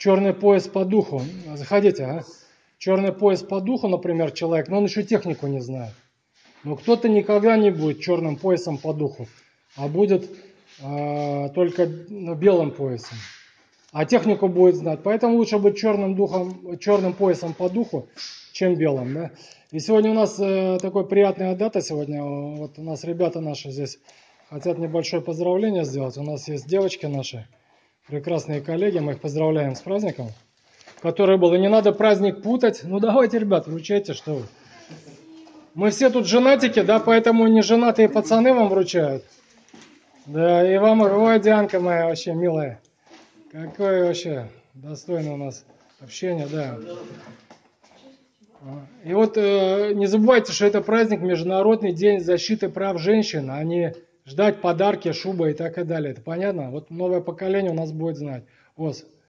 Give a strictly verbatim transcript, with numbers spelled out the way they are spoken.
черный пояс по духу. Заходите, а? Черный пояс по духу, например, человек, но он еще технику не знает. Но кто-то никогда не будет черным поясом по духу, а будет э, только ну, белым поясом. А технику будет знать. Поэтому лучше быть черным, духом, черным поясом по духу, чем белым. Да? И сегодня у нас э, такой приятная дата. Сегодня вот у нас ребята наши здесь хотят небольшое поздравление сделать. У нас есть девочки наши, прекрасные коллеги. Мы их поздравляем с праздником, который был. И не надо праздник путать. Ну давайте, ребят, вручайте, что вы. Мы все тут женатики, да, поэтому не женатые пацаны вам вручают. Да, и вам, ой, Дианка моя вообще милая. Какое вообще достойное у нас общение, да. И вот э, не забывайте, что это праздник Международный день защиты прав женщин, а не ждать подарки, шуба и так и далее. Это понятно? Вот новое поколение у нас будет знать. Вот.